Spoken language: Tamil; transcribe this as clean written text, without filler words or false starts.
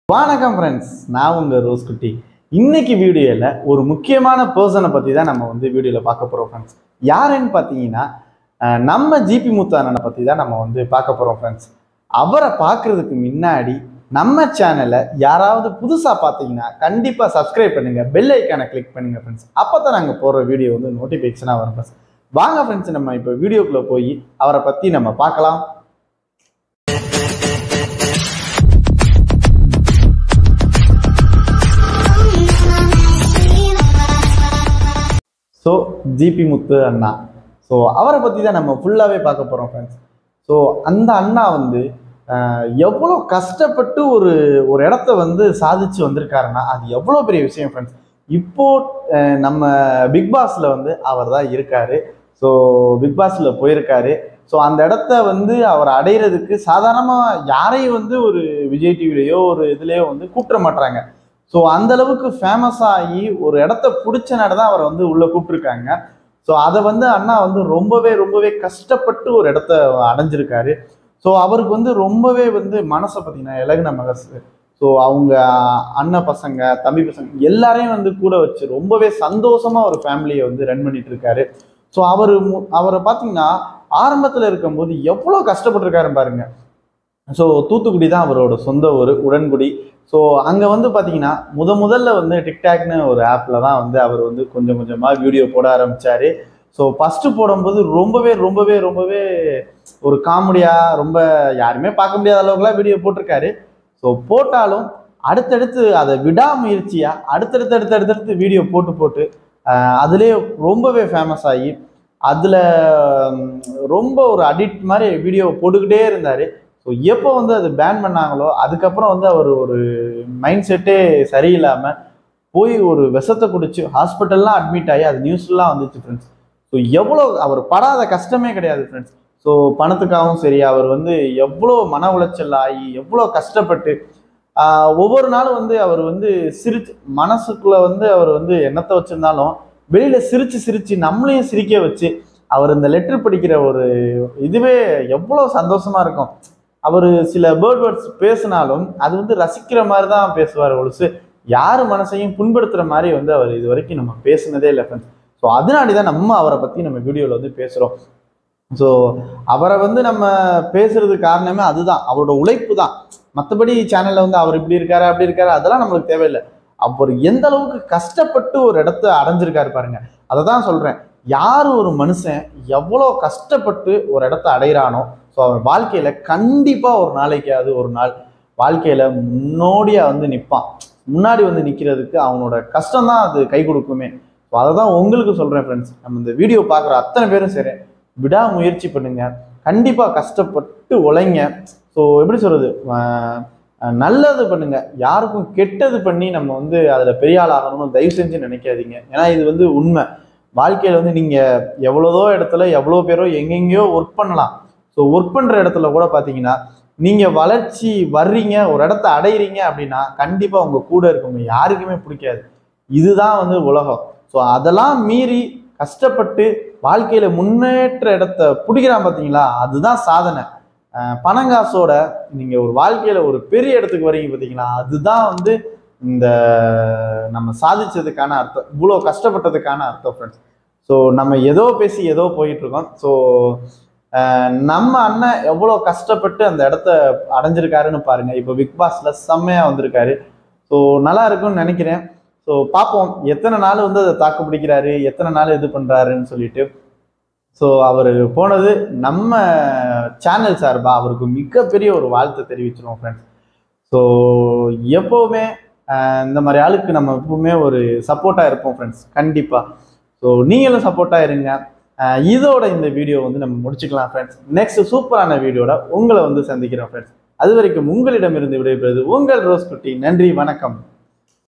வணக்கம் ஃப்ரெண்ட்ஸ், நான் உங்கள் ரோஸ் குட்டி. இன்னைக்கு வீடியோவில் ஒரு முக்கியமான பர்சனை பற்றி தான் நம்ம வீடியோவில் பார்க்க போகிறோம் ஃப்ரெண்ட்ஸ். யாருன்னு பார்த்தீங்கன்னா நம்ம ஜிபி முத்து அண்ணனை பற்றி தான் நம்ம பார்க்க போகிறோம் ஃப்ரெண்ட்ஸ். அவரை பார்க்குறதுக்கு முன்னாடி நம்ம சேனலை யாராவது புதுசாக பார்த்தீங்கன்னா கண்டிப்பாக சப்ஸ்கிரைப் பண்ணுங்கள், பெல் ஐக்கானை கிளிக் பண்ணுங்கள் ஃப்ரெண்ட்ஸ். அப்போ தான் நாங்கள் போடுற வீடியோ நோட்டிஃபிகேஷனாக வரும் ஃப்ரெண்ட்ஸ். வாங்க ஃப்ரெண்ட்ஸ், நம்ம இப்போ வீடியோக்குள்ளே போய் அவரை பற்றி நம்ம பார்க்கலாம். ஸோ ஜிபி முத்து அண்ணா, ஸோ அவரை பற்றி தான் நம்ம ஃபுல்லாகவே பார்க்க போகிறோம் ஃப்ரெண்ட்ஸ். ஸோ அந்த அண்ணா எவ்வளோ கஷ்டப்பட்டு ஒரு இடத்த சாதிச்சு வந்திருக்காருன்னா அது எவ்வளோ பெரிய விஷயம் ஃப்ரெண்ட்ஸ். இப்போது நம்ம பிக் பாஸில் அவர் தான் இருக்கார். ஸோ பிக் பாஸில் போயிருக்காரு. ஸோ அந்த இடத்த அவர் அடையிறதுக்கு சாதாரணமாக யாரையும் ஒரு விஜய் டிவிலையோ ஒரு இதுலேயோ கூப்பிட மாட்டுறாங்க. ஸோ அந்த அளவுக்கு ஃபேமஸ் ஆகி ஒரு இடத்த பிடிச்சனால தான் அவரை உள்ளே கூப்பிட்டுருக்காங்க. ஸோ அதை அண்ணா ரொம்பவே கஷ்டப்பட்டு ஒரு இடத்த அடைஞ்சிருக்காரு. ஸோ அவருக்கு ரொம்பவே மனசை பார்த்தீங்கன்னா இலகுன மனசு. ஸோ அவங்க அண்ணன் பசங்க தம்பி பசங்க எல்லாரையும் கூட வச்சு ரொம்பவே சந்தோஷமாக ஒரு ஃபேமிலியை ரன் பண்ணிட்டு இருக்காரு. ஸோ அவரை பார்த்தீங்கன்னா ஆரம்பத்தில் இருக்கும்போது எவ்வளோ கஷ்டப்பட்டுருக்காரு பாருங்க. ஸோ தூத்துக்குடி தான் அவரோட சொந்த ஊர், உடன்குடி. ஸோ அங்கே பார்த்தீங்கன்னா முதல்ல டிக்டாக்னு ஒரு ஆப்பில் தான் அவர் கொஞ்சம் கொஞ்சமாக வீடியோ போட ஆரம்பித்தார். ஸோ ஃபஸ்ட்டு போடும்போது ரொம்பவே ஒரு காமெடியாக ரொம்ப யாருமே பார்க்க முடியாத அளவுக்குலாம் வீடியோ போட்டிருக்காரு. ஸோ போட்டாலும் அடுத்தடுத்து அதை விடாமுயற்சியாக அடுத்தடுத்து வீடியோ போட்டு அதுலேயே ரொம்பவே ஃபேமஸ் ஆகி அதில் ரொம்ப ஒரு அடிக்ட் மாதிரி வீடியோ போட்டுக்கிட்டே இருந்தார். ஸோ எப்போ அது பேன் பண்ணாங்களோ அதுக்கப்புறம் அவர் ஒரு மைண்ட் செட்டே சரியில்லாமல் போய் ஒரு விஷத்தை குடிச்சு ஹாஸ்பிட்டல்லாம் அட்மிட் ஆகி அது நியூஸ்லாம் வந்துச்சு ஃப்ரெண்ட்ஸ். ஸோ எவ்வளோ அவர் படாத கஷ்டமே கிடையாது ஃப்ரெண்ட்ஸ். ஸோ பணத்துக்காகவும் சரி அவர் எவ்வளோ மன உளைச்சல் ஆகி எவ்வளோ கஷ்டப்பட்டு ஒவ்வொரு நாளும் அவர் சிரிச்சு மனசுக்குள்ளே அவர் எண்ணத்தை வச்சுருந்தாலும் வெளியில் சிரிச்சு நம்மளையும் சிரிக்க வச்சு அவர் இந்த லெட்டர் படிக்கிற ஒரு இதுவே எவ்வளோ சந்தோஷமாக இருக்கும். அவர் சில வேர்ட்ஸ் பேசினாலும் அது ரசிக்கிற மாதிரி தான் பேசுவார். ஒழுசு யார் மனசையும் புண்படுத்துகிற மாதிரி அவர் இது வரைக்கும் நம்ம பேசுனதே இல்லை ஃப்ரெண்ட்ஸ். ஸோ அதனாடி தான் நம்ம அவரை பற்றி நம்ம வீடியோவில் பேசுகிறோம். ஸோ அவரை நம்ம பேசுறதுக்கு காரணமே அதுதான், அவரோட உழைப்பு தான். மற்றபடி சேனலில் அவர் இப்படி இருக்காரு அப்படி இருக்காரு அதெல்லாம் நம்மளுக்கு தேவையில்லை. அவர் எந்த அளவுக்கு கஷ்டப்பட்டு ஒரு இடத்த அடைஞ்சிருக்காரு பாருங்க. அதை தான் சொல்கிறேன், யார் ஒரு மனுஷன் எவ்வளோ கஷ்டப்பட்டு ஒரு இடத்த அடைகிறானோ ஸோ அவன் வாழ்க்கையில் கண்டிப்பாக ஒரு நாளைக்காவது ஒரு நாள் வாழ்க்கையில் முன்னோடியாக நிற்பான். முன்னாடி நிற்கிறதுக்கு அவனோட கஷ்டம் தான் அது கை கொடுக்குமே. ஸோ அதை தான் உங்களுக்கு சொல்கிறேன் ஃப்ரெண்ட்ஸ். நம்ம இந்த வீடியோ பார்க்குற அத்தனை பேரும் சரி, விடாமுயற்சி பண்ணுங்க, கண்டிப்பாக கஷ்டப்பட்டு உழைங்க. ஸோ எப்படி சொல்கிறது, நல்லது பண்ணுங்க, யாருக்கும் கெட்டது பண்ணி நம்ம அதில் பெரிய ஆள் ஆகணும்னு தயவு செஞ்சு நினைக்காதீங்க. ஏன்னா இது உண்மை. வாழ்க்கையில் நீங்கள் எவ்வளோதோ இடத்துல எவ்வளோ பேரோ எங்கெங்கேயோ ஒர்க் பண்ணலாம். ஸோ ஒர்க் பண்ணுற இடத்துல கூட பார்த்தீங்கன்னா நீங்கள் வளர்ச்சி வர்றீங்க, ஒரு இடத்த அடையிறீங்க அப்படின்னா கண்டிப்பாக உங்கள் கூட இருக்கவங்க யாருக்குமே பிடிக்காது. இதுதான் உலகம். ஸோ அதெல்லாம் மீறி கஷ்டப்பட்டு வாழ்க்கையில் முன்னேற்ற இடத்த பிடிக்கிறான் பார்த்தீங்களா, அதுதான் சாதனை. பணங்காசோட நீங்கள் ஒரு வாழ்க்கையில் ஒரு பெரிய இடத்துக்கு வரீங்க பார்த்தீங்களா, அதுதான் இந்த நம்ம சாதிச்சதுக்கான அர்த்தம், இவ்வளோ கஷ்டப்பட்டதுக்கான அர்த்தம் ஃப்ரெண்ட்ஸ். ஸோ நம்ம ஏதோ பேசி ஏதோ போயிட்டுருக்கோம். ஸோ நம்ம அண்ணன் எவ்வளோ கஷ்டப்பட்டு அந்த இடத்த அடைஞ்சிருக்காருன்னு பாருங்கள். இப்போ பிக் பாஸில் செம்மையாக வந்திருக்காரு. ஸோ நல்லா இருக்குன்னு நினைக்கிறேன். ஸோ பார்ப்போம் எத்தனை நாள் அதை தாக்கு பிடிக்கிறாரு, எத்தனை நாள் இது பண்ணுறாருன்னு சொல்லிட்டு. ஸோ அவர் போனது நம்ம சேனல் சார்பாக அவருக்கு மிகப்பெரிய ஒரு வாழ்த்தை தெரிவிச்சிருவோம் ஃப்ரெண்ட்ஸ். ஸோ எப்போவுமே இந்த மாதிரி ஆளுக்கு நம்ம எப்பவுமே ஒரு சப்போர்ட்டாக இருப்போம் ஃப்ரெண்ட்ஸ், கண்டிப்பாக. ஸோ நீங்களும் சப்போர்ட்டாக இருங்க. இதோட இந்த வீடியோ நம்ம முடிச்சுக்கலாம் ஃப்ரெண்ட்ஸ். நெக்ஸ்ட் சூப்பரான வீடியோட உங்களை சந்திக்கிறோம் ஃப்ரெண்ட்ஸ். அது வரைக்கும் உங்களிடமிருந்து விடைபெறுவது உங்கள் ரோஸ் குட்டி. நன்றி, வணக்கம்.